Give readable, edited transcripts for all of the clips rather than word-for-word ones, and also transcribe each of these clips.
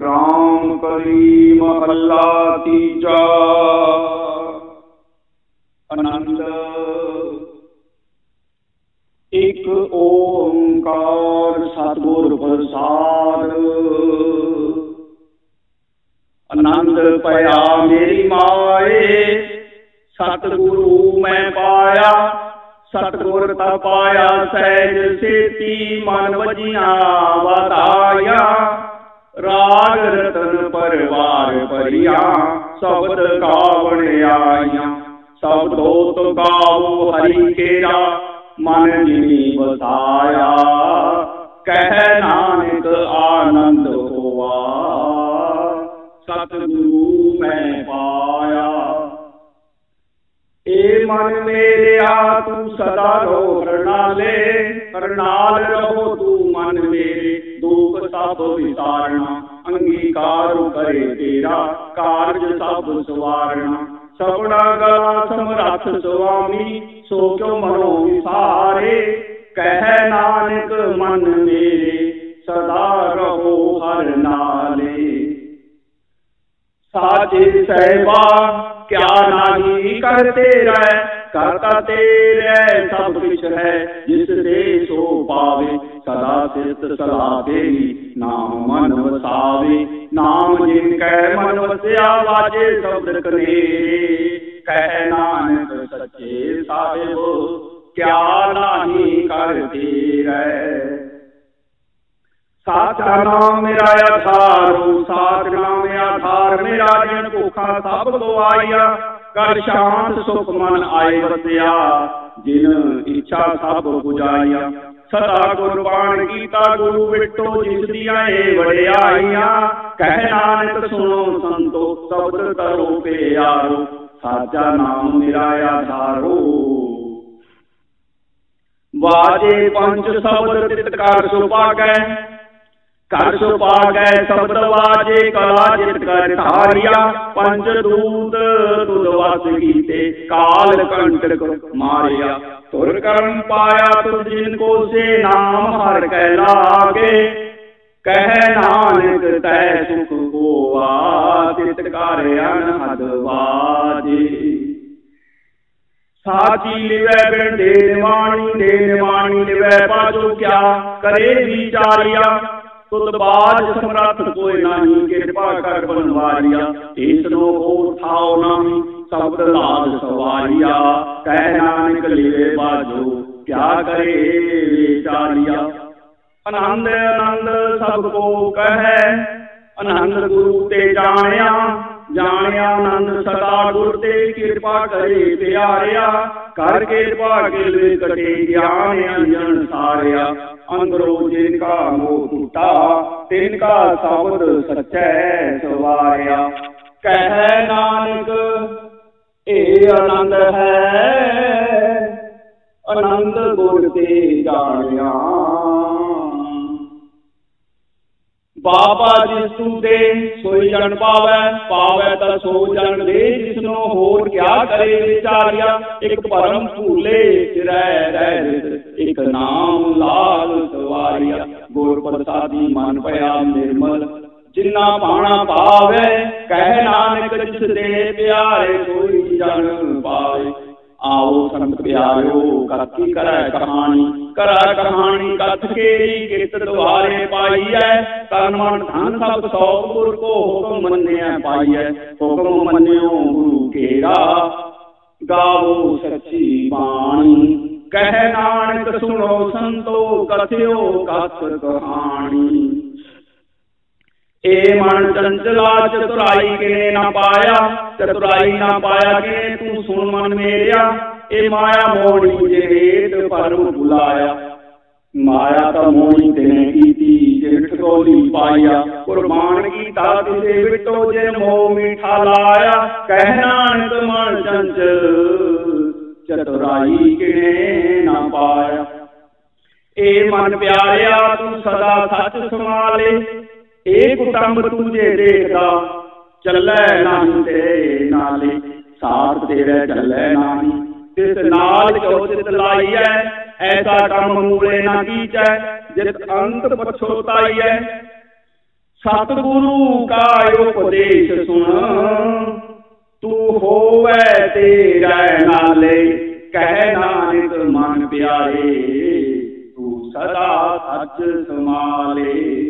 ਰਾਮ ਕਲੀ ਮਹੱਲਾ ਤੀਜਾ। ਆਨੰਦ। ਇੱਕ ਓੰਕਾਰ ਸਤਿਗੁਰ ਪ੍ਰਸਾਦ। ਆਨੰਦ ਪਿਆ ਮੇਰੀ ਮਾਏ, ਸਤਿਗੁਰੂ ਮੈਂ ਪਾਇਆ। ਸਤਿਗੁਰ ਤਾ ਪਾਇਆ ਸਹਿਜ ਸੇਤੀ, ਮਨ ਵਜੀਆਂ ਵਧਾਇਆ। ਰਾਗ ਰਤਨ ਪਰਵਾਰ ਭਰੀਆਂ, ਸ਼ਬਦ ਗਾਵਣ ਆਈਆਂ। ਸ਼ਬਦੋਤ ਗਾਵੋ ਹਰਿ ਕੇਰਾ, ਮਨ ਜਿਨੀ ਵਸਾਇਆ। ਕਹਿ ਨਾਨਕ ਆਨੰਦ ਹੋਆ, ਸਤਿਗੁਰੂ ਮੈਂ ਪਾਇਆ। ਏ ਮਨ ਮੇਰਿਆ ਤੂੰ ਸਦਾ ਰਹੋ ਹਰਨਾਲੇ, ਹਰਨਾਲ ਰਹੋ ਤੂੰ ਮਨ ਮੇਰੇ। ਦੁਖ ਸਭ ਵਿਸਾਰਨਾ, ਅੰਗੀਕਾਰ ਕਰੇ ਤੇਰਾ। ਕਾਰਜ ਸਭ ਸਵਾਰਨਾ, ਸਭਨਾ ਗਲਾ ਸਮਰੱਥ ਸੁਆਮੀ। ਸੋ ਕਿਉ ਮਨੋ ਵਿਸਾਰੇ, ਕਹਿ ਨਾਨਕ ਮਨ ਮੇਰੇ। ਸਦਾ ਰਹੋ ਹਰਿ ਨਾਲੇ। ਸਾਚੇ ਸਹਿਬਾ ਕਿਆ ਨਾਹੀ ਕਰ ਤੇਰਾ, ਕਰਤਾ ਤੇਰੇ ਸਭ ਕੁਛ ਹੈ। ਜਿਸ ਦੇ ਸੋ ਪਾਵੇ, ਸਦਾ ਸਿਰਤ ਸਲਾਹ ਤੇਰੀ। ਨਾਮ ਮਨ ਵਸਾਵੇ, ਨਾਮ ਜਿਨ ਕੈ ਮਨ ਵਸਿਆ। ਵਾਜੇ ਸ਼ਬਦ ਕਨੇਰੇ, ਕਹਿ ਨਾਨਕ ਸੱਚੇ ਸਾਹਿਬ ਕਿਆ ਨਾਹੀ ਕਰ ਤੇਰਾ। ਸਾਚਾ ਨਾਮ ਮੇਰਾ ਆਧਾਰੂ, ਸਾਚ ਨਾਮ ਆਧਾਰ ਮੇਰਾ। ਜਿਨ ਭੁੱਖਾ ਸਭ ਗਵਾਈਆ, ਕਰ ਸ਼ਾਂਤ ਸੁਖ ਮਨ ਆਏ ਵਸਿਆ। ਜਿਨ ਇੱਛਾ ਸਭ ਬੁਝਾਈਆ, ਸਦਾ ਗੁਰਬਾਣ ਕੀਤਾ ਗੁਰੂ ਵਿਟੋ। ਜਿਸ ਦੀਆਂ ਏ ਵਡਿਆਈਆਂ, ਕਹਿ ਨਾਨਕ ਸੁਣੋ ਸੰਤੋ। ਸ਼ਬਦ ਕਰੋ ਪਿਆਰੋ, ਸਾਚਾ ਨਾਮ ਮੇਰਾ ਆਧਾਰੋ। ਵਾਜੇ ਪੰਜ ਸ਼ਬਦ ਤਿਤ ਕਰ ਸੁਭਾਗੈ, ਕਰ ਸੁਭਾਗੈ ਸ਼ਬਦ ਵਾਜੇ। ਕਲਾ ਜਿਤ ਕਰ ਧਾਰਿਆ, ਪੰਜ ਦੂਤ ਤੁਧ ਵਸ ਕੀਤੇ। ਕਾਲ ਕੰਟਕ ਮਾਰਿਆ, ਤੁਰ ਕਰਮ ਪਾਇਆ। ਤੁਧ ਜਿਨ ਕੋ ਸੇ ਨਾਮ ਹਰਿ ਕੈ ਲਾਗੇ। ਕਹਿ ਨਾਨਕ ਤੈ ਸੁਖ ਹੋਆ, ਤਿਤ ਕਰ ਅਨਹਦ ਵਾਜੇ। ਸਾਚੀ ਲਿਵੈ ਬਿਨ ਦੇਨ ਵਾਣੀ, ਦੇਨ ਵਾਣੀ ਲਿਵੈ ਬਾਝੋ। ਕਿਆ ਕਰੇ ਵਿਚਾਰਿਆ, ਤੁਧ ਬਾਝ ਸਮਰੱਥ ਕੋਇ ਨਾਹੀ। ਕਿਰਪਾ ਕਰ ਬਨਵਾਰੀਆ, ਈਸਨੋ ਹੋਰ ਥਾਉ ਨਾਹੀ। ਸ਼ਬਦ ਲਾਭ ਸਵਾਰੀਆ, ਕਹਿ ਨਾਨਕ ਲਿਵੇ ਬਾਝੋ। ਕਿਆ ਕਰੇ ਵਿਚਾਰਿਆ। ਆਨੰਦ ਆਨੰਦ ਸਭ ਕੋ ਕਹੈ, ਆਨੰਦ ਗੁਰੂ ਤੇ ਜਾਣਿਆ। ਜਾਣਿਆ ਆਨੰਦ ਸਦਾ ਗੁਰ ਤੇ, ਕਿਰਪਾ ਕਰੇ ਪਿਆਰਿਆ। ਕਰ ਕਿਰਪਾ ਕਿਲ ਕਟੇ ਗਿਆਨ ਅੰਜਨ ਸਾਰਿਆ। ਅੰਦਰੋਂ ਜਿਨ ਕਾ ਮੋਹ ਟੁੱਟਾ, ਤਿਨ ਕਾ ਸ਼ਬਦ ਸਚੈ ਸਵਾਰਿਆ। ਕਹਿ ਨਾਨਕ ਇਹ ਆਨੰਦ ਹੈ, ਆਨੰਦ ਗੁਰ ਤੇ ਜਾਣਿਆ। ਬਾਬਾ ਜਿਸ ਤੂੰ ਦੇ ਸੋਈ ਜਨ ਪਾਵੈ, ਪਾਵੈ ਤਾਂ ਸੋ ਜਨ ਦੇ। ਜਿਸਨੋ ਹੋਰ ਕਿਆ ਕਰੇ ਵਿਚਾਰਿਆ। ਇੱਕ ਭਰਮ ਭੂਲੇ ਰਹਿ ਰਹਿ, ਇੱਕ ਨਾਮ ਲਾਲ ਸਵਾਰਿਆ। ਗੁਰ ਪ੍ਰਸਾਦੀ ਮਨ ਭਇਆ ਨਿਰਮਲ, ਜਿਨਾ ਪਾਣਾ ਪਾਵੈ। ਕਹਿ ਨਾਨਕ ਜਿਸ ਦੇ ਪਿਆਰੇ, ਕੋਈ ਜਨ ਪਾਵੇ। ਆਓ ਸੰਤ ਪਿਆਰਿਓ ਕਥੀ ਕਰੈ ਕਹਾਣੀ। ਕਰੈ ਕਹਾਣੀ ਕਥ ਕੇਰੀ, ਕਿਰਤ ਦੁਆਰੇ ਪਾਈਐ। ਤਨ ਮਨ ਧਨ ਸਭ ਸੌ ਗੁਰ ਕੋ, ਹੁਕਮ ਮੰਨਿਆ ਪਾਈਐ। ਹੁਕਮ ਮੰਨਿਓ ਗੁਰੂ ਕੇਰਾ, ਗਾਵੋ ਸੱਚੀ ਬਾਣੀ। ਕਹਿ ਨਾਨਕ ਸੁਣੋ ਸੰਤੋ, ਕਥਿਓ ਕਥ ਕਹਾਣੀ। ਏ ਮਨ ਚੰਚਲਾ ਚਤੁਰਾਈ ਕਿਨੇ ਨਾ ਪਾਇਆ। ਚਤੁਰਾਈ ਨਾ ਪਾਇਆ ਕਿਨੇ ਤੂੰ ਸੁਣ ਮਨ ਮੇਰਿਆ। ਏ ਮਾਇਆ ਮੋਹਣੀ ਜੇ ਹੇਤ ਭਰਮ ਭੁਲਾਇਆ। ਮਾਇਆ ਤਾਂ ਮੋਹਣੀ ਤਿਨੇ ਕੀਤੀ, ਜੇ ਠਗੋਲੀ ਪਾਇਆ। ਕੁਰਬਾਨ ਕੀਤਾ ਤਿਸੇ ਵਿਟੋ, ਜੇ ਮੋਹ ਮੀਠਾ ਲਾਇਆ। ਕਹਿ ਨਾਨਕ ਮਨ ਚੰਚਲ, ਚਤੁਰਾਈ ਕਿਨੇ ਨਾ ਪਾਇਆ। ਏ ਮਨ ਪਿਆਰਿਆ ਤੂੰ ਸਦਾ ਸੱਚ ਸੰਭਾਲੇ। ਏ ਕੁਟੰਬ ਤੂੰ ਜੇ ਦੇਖਦਾ, ਚੱਲੈ ਨਾਹੀ ਤੇਰੇ ਨਾਲੇ। ਸਾਥ ਤੇਰੇ ਚੱਲੈ ਨਾਹੀ, ਤਿਸ ਨਾਲ ਜੋ ਚਿਤ ਲਾਈਐ। ਐਸਾ ਕੰਮ ਮੂਲੇ ਨਾ ਕੀਚੈ, ਜਿਤ ਅੰਤ ਪਛੋਤਾਈਐ। सतगुरु का उपदेश सुन, तू होवे तेरा नाले, कह नानक मन प्यारे, तू सदा सच संभाले।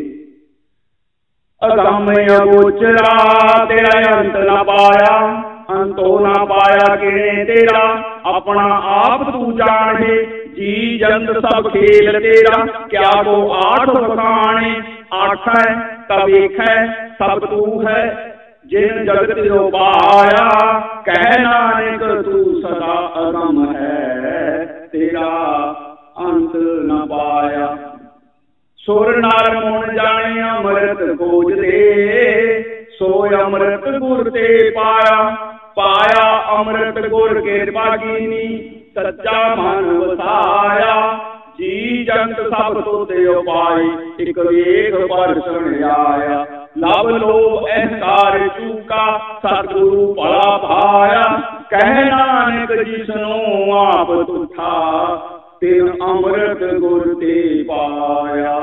अगम अगोचरा तेरा अंत न पाया, अंतो न पाया किने तेरा, अपना आप तू जाने, जी जंत सब खेल तेरा, क्या को आठ बखाने, आठ है तब एक है सब तू है, जिन जगत जो पाया, कह नानक तू सदा अगम है, तेरा अंत न पाया। सुर नर मुन जाने अमृत खोज दे, सोय अमृत गुर ते पाया, पाया अमृत गुर कृपा कीनी, सच्चा मन वसाया, जी जंत सब तुध उपाय, एक वेग परसण आया, लव लोभ अहंकार चूका, सतगुरु भला भाया, कह नानक जिसनो आप तुठा, तिन अमृत गुर ते पाया।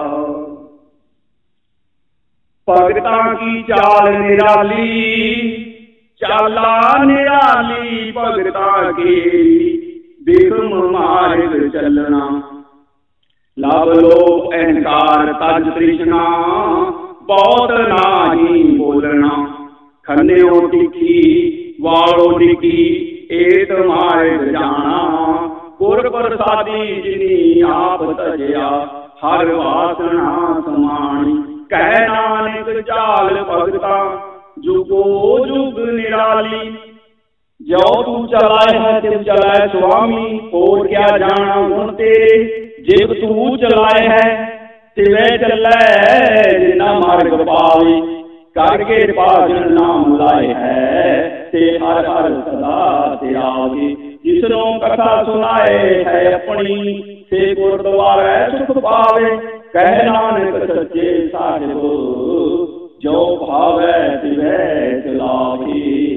भगता की चाल निराली, चाला निराली भगता की, बिखम मार्ग चलना, लव लोभ अहंकार तज तृष्णा, बहुत नाही बोलना, खन्यो तिखी वालो डिकी, एक मार्ग जाना, गुर प्रसादी जिनी आप तजया, हर वासना समानी, कह नानक चाल भगता, जुगो जुग निराली, जो तू चलाए है तिव चलाए स्वामी, और क्या जाना गुण तेरे, जिव तू चलाए है तिवे चलै, जिना मार्ग पावे, करके पाजन नाम लाए है, ते हर हर सदा ते आवे, जिसनो कथा सुनाए है अपनी, से गुरुद्वारे सुख पावे, कह नानक सच्चे साहिब, जो भावे तिवे चलावे।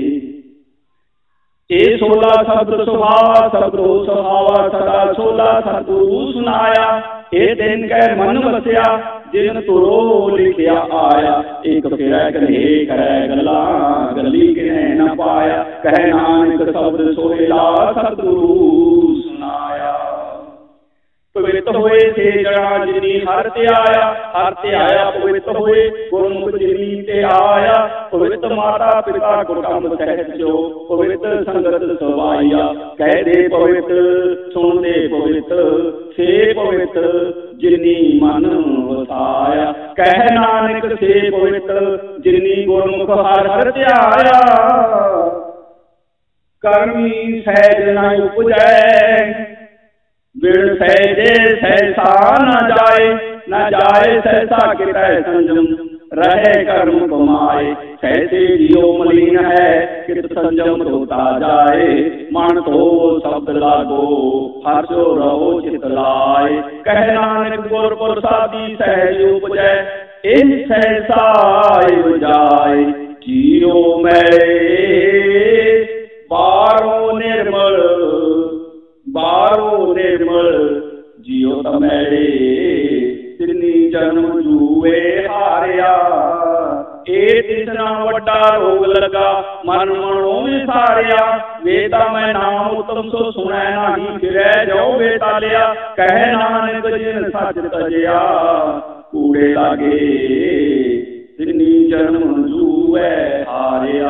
ये 16 शब्द सुहावा, शब्दो सुहावा सदा 16 सतगुरु सुनाया, ये दिन के मन बसिया, जिन तुरो लिखिया आया, एक फिरै कन्हे करै गल्ला, गली किने न पाया, कह नानक शब्द सोहेला सतगुरु सुनाया। पवित्र होए थे जड़ा जिनी हर ते आया, पवित्र होए गुरमुख जिनी ते आया, पवित्र माता पिता कुटुंब सहज जो, पवित्र संगत सवाइया, कह दे पवित्र सुन दे पवित्र, से पवित्र जिनी मन वसाया, कह नानक से पवित्र जिनी गुरमुख हर हर ते आया। कर्मी सहज न उपजै, बिन सहजे सहसा न जाए सहसा कितै संजम, रहे कर्म कमाए, सहसे जियो मलिन है, कित संजम होता जाए, मन तो शब्द लागो, हर्षो रहो चित लाए, कह नानक गुर प्रसादी सहज उपजै, इन सहसा जाए, जियो मैं बारो निर्मल, बारो निर्मल, जियो तमेरे, तिनी जन्म जूए हारिया, ए तिसना वड्डा रोग लगा, मन मनो विसारिया, वेदा मैं नाम उत्तम सो सुनै नाही, फिरै जो वेता लिया, कह नानक जिन सच तजया, कूड़े लागे तिनी जन्म जूए हारिया।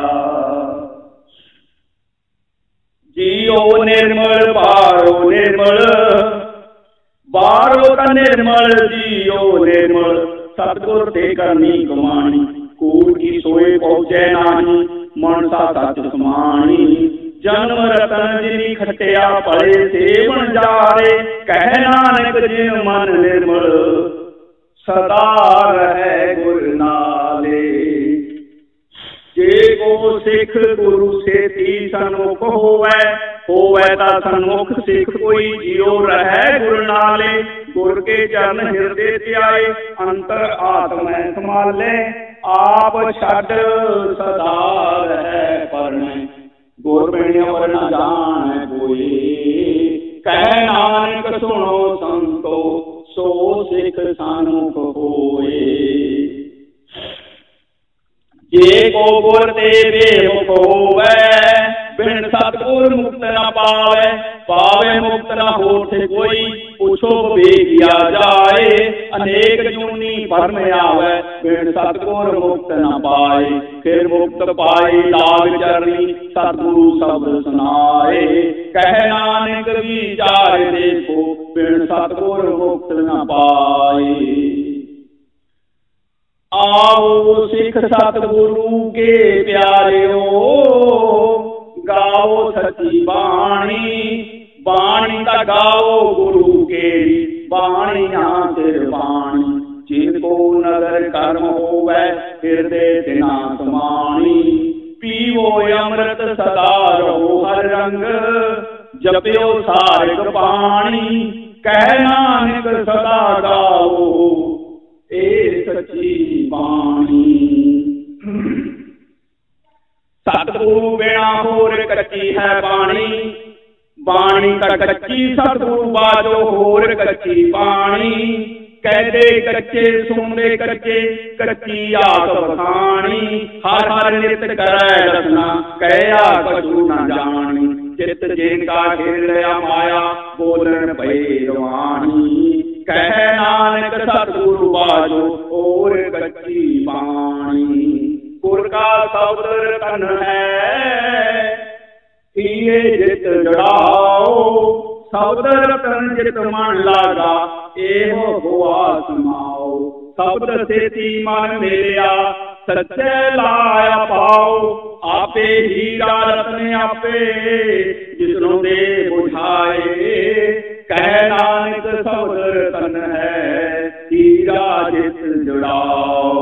जियो निर्मल बारो निर्मल, बारो का निर्मल, जियो निर्मल, सतगुर ते करनी कमानी, कूड़ की सोए पहुँचे नाही, मनसा सच समानी, जन्म रतन जिनी खटिया पड़े सेवन जारे, कह नानक जिन मन निर्मल, सदा रहे गुर नाले, जे को सिख गुरु से ती सन्मुख होवै ता सन्मुख सिख कोई, जियो रहे गुर नाले, गुर के चरण हृदय ध्याए, अंतर आत्म संभाले, आप छड सदा रहे परने, गुर बिन और न जाने कोई, कह नानक सुनो संतो, सो सिख सन्मुख होए। ਜੇ ਕੋ ਗੁਰ ਤੇ ਬੇਮੁਖ ਹੋਵੇ, ਬਿਨ ਸਤਿਗੁਰ ਮੁਕਤ ਨਾ ਪਾਵੇ। ਪਾਵੇ ਮੁਕਤ ਨਾ ਹੋਠ ਕੋਈ, ਪੁੱਛੋ ਵਿਵੇਕਿਆ ਜਾਏ। ਅਨੇਕ ਜੂਨੀ ਭਰਮ ਆਵੇ, ਬਿਨ ਸਤਿਗੁਰ ਮੁਕਤ ਨਾ ਪਾਏ। ਫਿਰ ਮੁਕਤ ਪਾਏ ਲਾਗ ਚਰਨੀ, ਸਤਿਗੁਰੂ ਸ਼ਬਦ ਸੁਨਾਏ। ਕਹਿ ਨਾਨਕ ਵਿਚਾਰ ਦੇਖੋ, ਬਿਨ ਸਤਿਗੁਰ ਮੁਕਤ ਨਾ ਪਾਏ। आओ सिख सतगुरु के प्यारियो, गाओ सच्ची बाणी। बाणी का गाओ गुरु के, बाणिया सिर बाणी। जिनको नगर कर्म होवे, हृदय तिना समाणी। पीवो अमृत सदा रहो हर रंग, जपियो सारिक पाणी। कह नानक सदा गाओ, ए सच्ची बाणी। सतगुरु बिना होर कच्ची है बाणी। बाणी का कच्ची सतगुरु बाजो होर कच्ची बाणी। कहते कच्चे सुनते कच्चे, कच्ची आस बखानी। हर हर नित करै रसना, कहया कछु न जानी। चित जिनका खेलया माया, बोलन भय रवानी। कह नानक सतगुरु बाजो और कच्ची बाणी। गुर का शब्द रतन है, हीरे जित जड़ाओ। शब्द रतन जित मन लागा, एहो हुआ समाओ। शब्द सेती मन मेलिया, सच्चे लाया पाओ। आपे हीरा रतन आपे, जिसनो दे बुझाए। कह नानक शब्द रतन है, हीरा जित जुड़ाओ।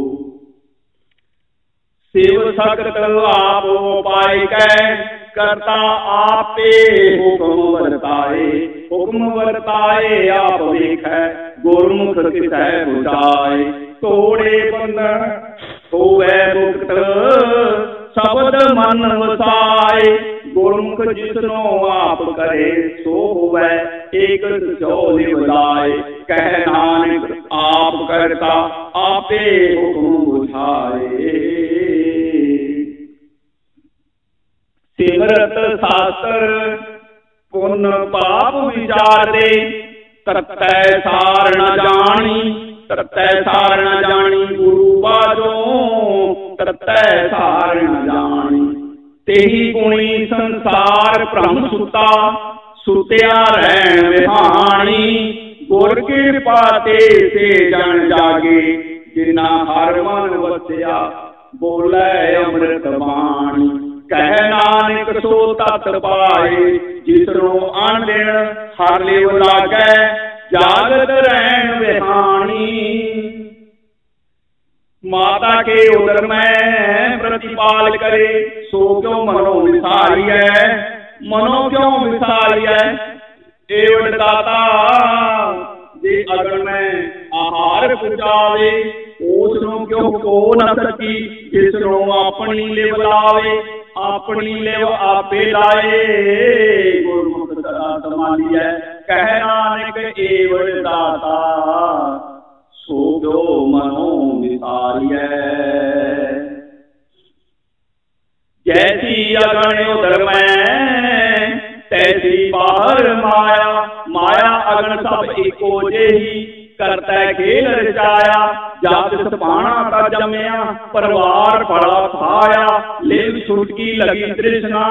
शिव सकत आप पाए कै, करता आपे हुक्म वर्ताए। हुक्म वर्ताए आप देखे, गुरमुख किसै बुझाए। तोड़े बंधन होवे मुक्त, शब्द मन वसाए। गुरमुख जिसनो आप करे, सो होवे एक सो निवलाए। कह नानक आप करता, आपे हुक्म बुझाए। सिमरत शास्त्र पुन पाप विचार दे, तरतै सार न जानी। तरतै सार न जानी, गुरु बाजो तरतै सार न जानी। तेही गुणी संसार भ्रम सुता, सुत्या रहन विहानी। गुर कृपा ते से जन जागे, जिना हर मन वसिया, बोले अमृत बाणी। कह नानक सो तत पाए, जिसनो अन दिन हर लिव लागै, जागत रहन विहानी। माता के उदर में प्रतिपाल करे, सो क्यों मनो विसारिय। मनो क्यों विसारिय, एवं दाता जे अगन में आहार पुजावे। उसनो क्यों को न सकी, जिसनो अपनी लिव लावे। अपनी लिव आपे लाए, गुरमुख सदा संभालिय। कह नानक एवं दाता, सो क्यों मनो विसारिय। जैसी अगन उदर में, तैसी बाहर माया। माया अगन सब एको जेही, करता खेल रचाया। जात सपाना का जमया, परिवार बड़ा भाया। लेव छुटकी लगी तृष्णा,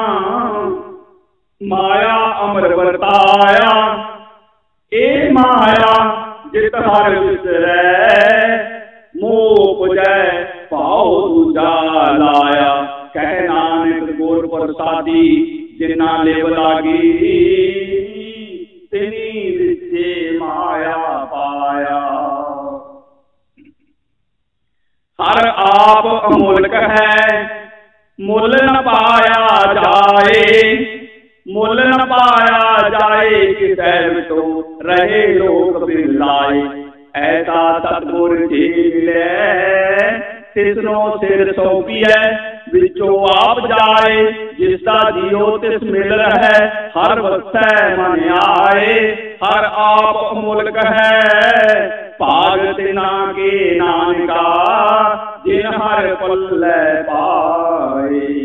माया अमर वर्ताया। ए माया जित हर विसरै, मोह पुजै पाओ दूजा लाया। कह नानक गुर प्रसादी, जिना लेव लागी। तिनी विचे माया पाया। हर आप अमूलक है, मुल न पाया जाए। मुल न पाया जाए, किसै तो रहे लोक बिरलाए। ऐसा सतगुर जी मिले, तिसनो सिर सौंपिए। विचो आप जाए, जिसका जियो तिस मिल रहे। हर वसै मन आए, हर आप अमूलक है, ਭਾਗ ਤਿਨਾ ਕੇ ਨਾਨਕਾ ਜਿਨ ਹਰ ਪੱਲੇ ਪਾਏ।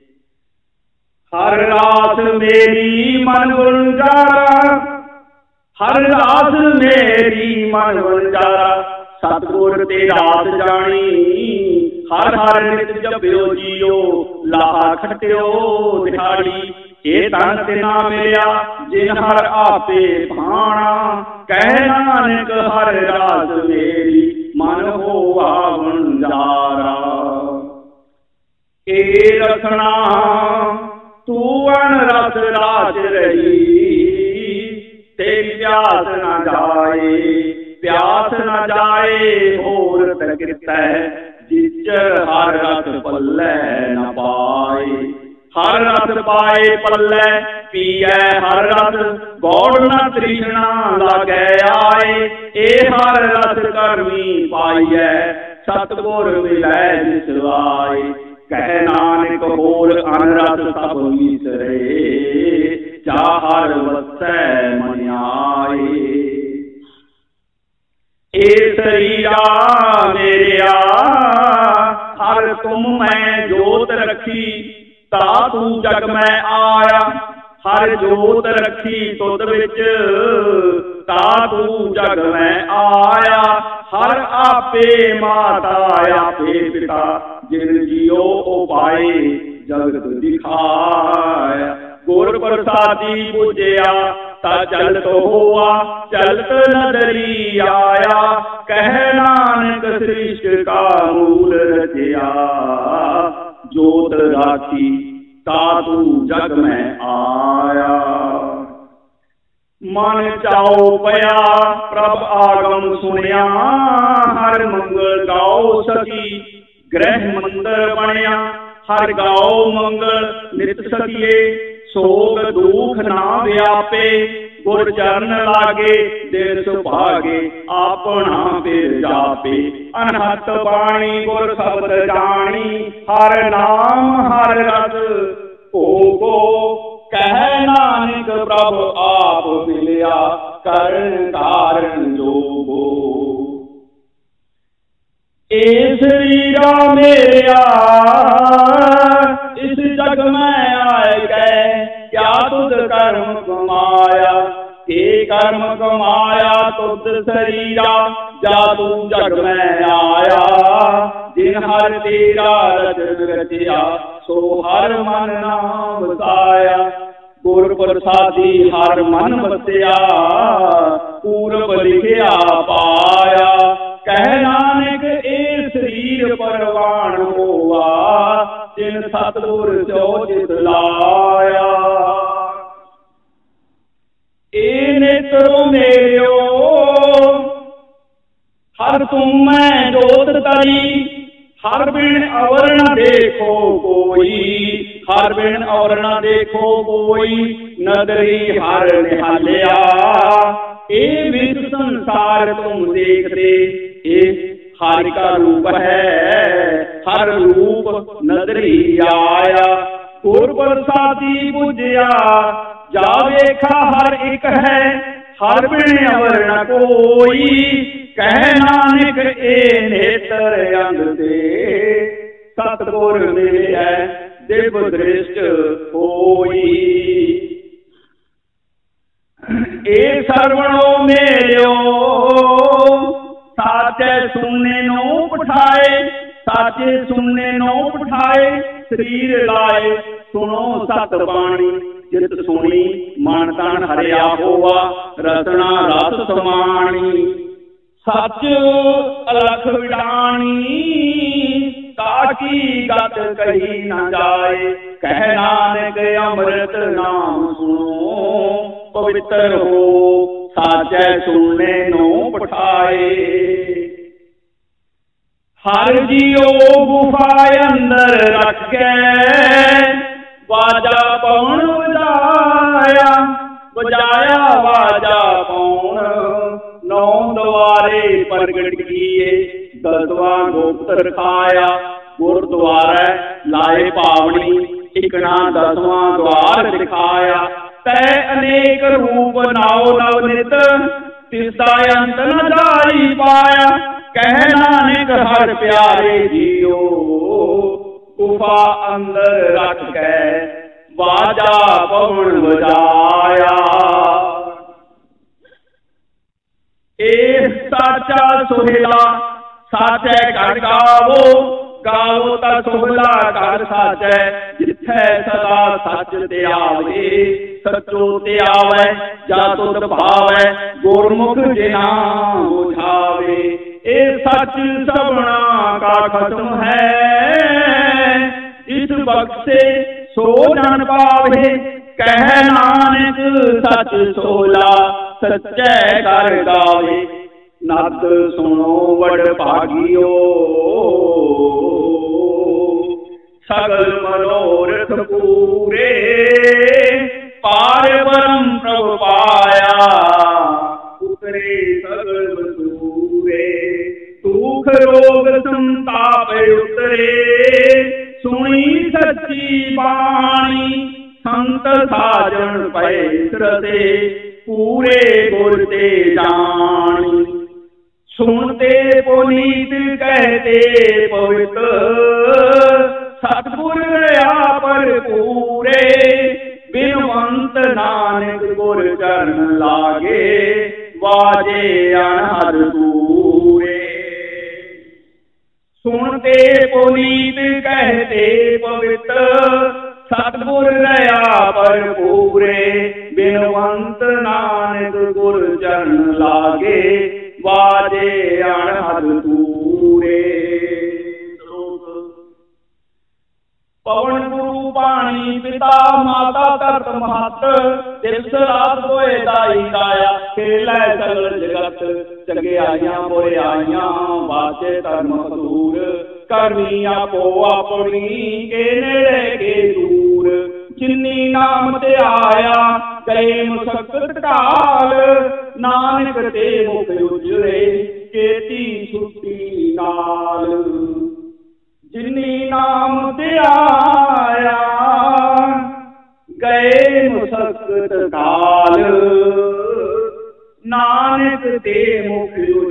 ਹਰ ਰਾਤ ਮੇਰੀ ਮਨ ਗੁਲਜ਼ਾਰਾ, ਹਰ ਰਾਤ ਮੇਰੀ ਮਨ ਗੁਲਜ਼ਾਰਾ, ਸਤਿਗੁਰ ਤੇ ਰਾਤ ਜਾਣੀ। ਹਰ ਹਰ ਨਿਤ ਜਪਿਓ ਜੀਓ, ਲਾਹਾ ਖਟਿਓ ਦਿਹਾੜੀ। ਇਹ ਤਨ ਤੇ ਨਾ ਮਿਲਿਆ ਜਿਨ ਹਰ ਆਪੇ ਭਾਣਾ, ਕਹਿ ਨਾਨਕ ਹਰ ਰਾਤ ਮੇਰੀ ਮਨ ਹੋਆ ਗੁਲਜ਼ਾਰਾ। ਇਹ ਰਖਣਾ ਤੂੰ ਅਨਰਸ ਰਾਜ ਰਹੀ, ਤੇਰੀ ਪਿਆਸ ਨਾ ਜਾਏ, ਪਿਆਸ ਨਾ ਜਾਏ ਹੋਰ ਤਕਿਰਤੈ, ਜਿਚਰ ਹਰ ਰਸ ਪੱਲੇ ਨਾ ਪਾਏ। ਹਰ ਰਸ ਪਾਏ ਪੱਲੇ ਪੀਐ ਹਰ ਰਸ, ਗੌੜ ਨਾ ਤ੍ਰਿਸ਼ਨਾ ਲਾਗੈ ਆਏ। ਇਹ ਹਰ ਰਸ ਕਰਮੀ ਪਾਈਐ, ਸਤਿਗੁਰ ਮਿਲੈ ਜਿਸ ਆਏ। ਕਹਿ ਨਾਨਕ ਹੋਰ ਅਨਰਸ ਸਭ ਵਿਸਰੇ, ਜਾ ਹਰ ਵਸੈ ਮਨ ਆਏ। ਇਹ ਸਰੀਰਾ ਮੇਰਿਆ ਹਰ ਤੁਮ ਮੈਂ ਜੋਤ ਰੱਖੀ, ਤਾ ਤੂੰ ਜਗ ਮੈਂ ਆਇਆ। ਹਰ ਜੋਤ ਰੱਖੀ ਤੁਧ ਵਿੱਚ, ਤਾ ਤੂੰ ਜਗ ਮੈਂ ਆਇਆ। ਹਰ ਆਪੇ ਮਾਤਾ ਆਪੇ ਪਿਤਾ, ਜਿਨ ਜੀਓ ਉਪਾਏ ਜਗਤ ਦਿਖਾਇਆ। ਗੁਰ ਪ੍ਰਸਾਦੀ ਪੁਜਿਆ ਤਾ ਚਲਤ ਹੋਆ, ਚਲਤ ਨਦਰੀ ਆਇਆ। ਕਹਿ ਨਾਨਕ ਸ੍ਰਿਸ਼ਟ ਕਾ ਮੂਲ ਰਚਿਆ, ਜੋਤ ਰਾਖੀ ਤਾ ਤੂੰ ਜਗ ਮੈਂ ਆਇਆ। ਮਨ ਚਾਉ ਪਿਆ ਪ੍ਰਭ ਆਗਮ ਸੁਣਿਆ, ਹਰ ਮੰਗਲ ਗਾਓ ਸਖੀ ਗ੍ਰਹਿ ਮੰਦਰ ਬਣਿਆ। ਹਰ ਗਾਓ ਮੰਗਲ ਨਿਤ ਸਕੀਏ, ਸੋਗ ਦੁਖ ਨਾ ਵਿਆਪੇ। ਗੁਰ ਚਰਨ ਲਾਗੇ ਦਿਨ ਸੁਭਾਗੇ, ਆਪਣਾ ਫਿਰ ਜਾਪੇ। ਅਨਹਤ ਬਾਣੀ ਗੁਰ ਸ਼ਬਦ ਜਾਣੀ, ਹਰ ਨਾਮ ਹਰ ਰਸ ਭੋਗੋ। ਕਹਿ ਨਾਨਕ ਪ੍ਰਭ ਆਪ ਮਿਲਿਆ, ਕਰਨ ਕਾਰਨ ਜੋਗੋ। ਇਹ ਸਰੀਰਾ ਮੇਰਿਆ ਇਸ ਜਗ ਮੈਂ ਆਏ ਗਏ, ਕਿਆ ਤੁਧ ਕਰਮ ਕਮਾਇਆ। ਕੇ ਕਰਮ ਕਮਾਇਆ ਤੁਧ ਸਰੀਰਾ, ਜਾ ਤੂੰ ਜਗ ਮੈਂ ਆਇਆ। ਜਿਨ ਹਰ ਤੇਰਾ ਰਚਨ ਰਚਿਆ, ਸੋ ਹਰ ਮਨ ਨਾਮ ਵਸਾਇਆ। ਗੁਰ ਪ੍ਰਸਾਦੀ ਹਰ ਮਨ ਵਸਿਆ, ਪੂਰਬ ਲਿਖਿਆ ਪਾਇਆ। ਕਹਿ ਨਾਨਕ ਇਹ ਸਰੀਰ ਪਰਵਾਨ ਹੋਆ, ਜਿਨ ਸਤਿਗੁਰ ਚੋ ਚਿਤ ਲਾਇਆ। ਇਹ ਨੇਤਰੋ ਮੇਰਿਓ ਹਰ ਤੁਮ ਮੈਂ ਜੋਤ ਤਰੀ, ਹਰ ਬਿਨ ਅਵਰ ਨ ਦੇਖੋ ਕੋਈ। ਹਰ ਬਿਨ ਅਵਰ ਨ ਦੇਖੋ ਕੋਈ, ਨਦਰੀ ਹਰ ਨਿਹਾਲਿਆ। ਇਹ ਵਿਦ ਸੰਸਾਰ ਤੁਮ ਦੇਖਦੇ, ਇਹ ਹਰਿ ਕਾ ਰੂਪ ਹੈ, ਹਰ ਰੂਪ ਨਦਰੀ ਆਇਆ। ਗੁਰ ਪ੍ਰਸਾਦੀ ਪੁਜਿਆ ਜਾ ਵੇਖਾ ਹਰ ਇੱਕ ਹੈ, ਹਰ ਬਿਨ ਅਵਰ ਨ ਕੋਈ। ਕਹਿ ਨਾਨਕ ਇਹ ਨੇਤਰ ਅੰਗ ਤੇ, ਸਤਿਗੁਰ ਮਿਲਿਆ ਦਿਵ ਦ੍ਰਿਸ਼ਟ ਹੋਈ। ਇਹ ਸਰਵਣੋ ਮੇਰਿਓ ਸਾਚੇ ਸੁਣਨੇ ਨੂੰ ਪਠਾਏ, ਸਾਚੇ ਸੁਣਨੇ ਨੂੰ ਪਠਾਏ। ਸਰੀਰ ਲਾਏ ਸੁਣੋ ਸਤ ਬਾਣੀ, ਜਿਤ ਸੁਣੀ ਮਨ ਤਨ ਹਰਿਆ ਹੋਆ। ਰਸਨਾ ਰਸ ਸਮਾਣੀ, ਸੱਚ ਅਲਖ ਵਿਡਾਣੀ। ਤਾਕੀ ਗਤ ਕਹੀ ਨਾ ਜਾਏ, ਕਹਿ ਨਾਨਕ ਅੰਮ੍ਰਿਤ ਨਾਮ ਸੁਣੋ। ਪਵਿੱਤਰ ਹੋ ਸਾਚੈ ਸੁਣਨੇ ਨੂੰ ਪਠਾਏ। ਹਰ ਜੀਓ ਗੁਫਾ ਅੰਦਰ ਰੱਖ ਕੇ, ਵਾਜਾ ਪਉਣ ਵਜਾਇਆ। ਵਜਾਇਆ ਵਾਜਾ ਪਉਣ, ਨੌ ਦੁਆਰੇ ਪ੍ਰਗਟ ਕੀਏ। ਦਸਵਾਂ ਗੁਪਤ ਰਖਾਇਆ, ਗੁਰਦੁਆਰੇ ਲਾਏ ਪਾਵਣੀ। ਇਕਣਾ ਦਸਵਾਂ ਦੁਆਰ ਦਿਖਾਇਆ, ਤੈ ਅਨੇਕ ਰੂਪ ਨਾਉ ਨਵ ਨਿਤ। ਤਿਸਦਾ ਅੰਤ ਨ ਜਾਈ ਪਾਇਆ। ਕਹਿ ਨਾਨਕ ਹਰਿ ਪਿਆਰੇ ਜੀਓ ਗੁਫਾ ਅੰਦਰ ਰੱਖ ਕੇ ਬਾਜਾ ਪਵਨ ਵਜਾਇਆ। ਇਹ ਸਾਚਾ ਸੁਹੇਲਾ ਸਾਚੈ ਘਰ ਗਾਵੋ, ਗਾਵੋ ਤਾਂ ਸੁਹਲਾ ਘਰ ਸਾਚੈ। ਜਿੱਥੈ ਸਦਾ ਸੱਚ ਤੇ ਆਵੇ, ਸੱਚੋ ਤੇ ਆਵੈ ਜਾ ਤੁਧ ਭਾਵੈ। ਗੁਰਮੁਖ ਜਿਨਾ ਬੁਝਾਵੇ, ਇਹ ਸੱਚ ਸਭਨਾ ਕਾ ਖਸਮ ਹੈ। ਇਸ ਬਖਸ਼ੇ ਸੋ ਜਨ ਪਾਵੇ, ਕਹਿ ਨਾਨਕ ਸੱਚ ਸੋਲਾ ਸੱਚੈ ਘਰ ਗਾਵੇ। ਨਦ ਸੁਣੋ ਵਡ ਭਾਗਿਓ, ਸਗਲ ਮਨੋਰਥ ਪੂਰੇ। ਪਾਰ ਬ੍ਰਹਮ ਪ੍ਰਭ ਪਾਇਆ, ਉਤਰੇ ਸਗਲ ਦੂਰੇ। ਦੁਖ ਰੋਗ ਸੰਤਾਪ ਉਤਰੇ, ਸੁਣੀ ਸੱਚੀ ਬਾਣੀ। ਸੰਤ ਸਾਜਣ ਪਏ ਸਰਤੇ, ਪੂਰੇ ਗੁਰ ਤੇ ਜਾਣੀ। ਸੁਣਤੇ ਪੁਨੀਤ ਕਹਤੇ ਪਵਿੱਤ, ਸਤਿਗੁਰ ਰਹਾ ਭਰਪੂਰੇ। ਬਿਨਵੰਤ ਨਾਨਕ ਗੁਰ ਚਰਨ ਲਾਗੇ, ਵਾਜੇ ਅਨਹਦ ਦੂਰੇ। ਸੁਣਤੇ ਪੁਨੀਤ ਕਹਤੇ ਪਵਿੱਤ, ਸਤਿਗੁਰ ਰਹਾ ਭਰਪੂਰੇ। ਬਿਨਵੰਤ ਨਾਨਕ ਗੁਰ ਚਰਨ ਲਾਗੇ, ਵਾਜੇ ਅਨਹਦ ਦੂਰੇ। ਪਵਨ ਗੁਰੂ ਬਾਣੀ ਪਿਤਾ ਮਾਤਾ ਧਰਤ ਮਹੱਤ, ਦਿਵਸ ਰਾਤ ਹੋਏ ਦਾਈ ਦਾਇਆ। ਖੇਲੇ ਸਗਲ ਜਗਤ ਚੰਗਿਆਈਆਂ ਬੁਰਿਆਈਆਂ, ਵਾਜੇ ਧਰਮ ਹਜ਼ੂਰ। ਕਰਨੀ ਆਪੋ ਆਪਣੀ, ਕੇ ਨੇੜੇ ਕੇ ਦੂਰ। ਜਿਨੀ ਨਾਮ ਤੇ ਆਇਆ ਗਏ ਮੁਸਕਤ ਢਾਲ, ਨਾਨਕ ਤੇ ਮੁਖ ਉਜਲੇ ਕੇਤੀ ਛੁੱਟੀ ਨਾਲ। ਜਿਨੀ ਨਾਮ ਤੇ ਆਇਆ ਗਏ ਮੁਸਕਤ ਢਾਲ, ਨਾਨਕ ਤੇ ਮੁਖ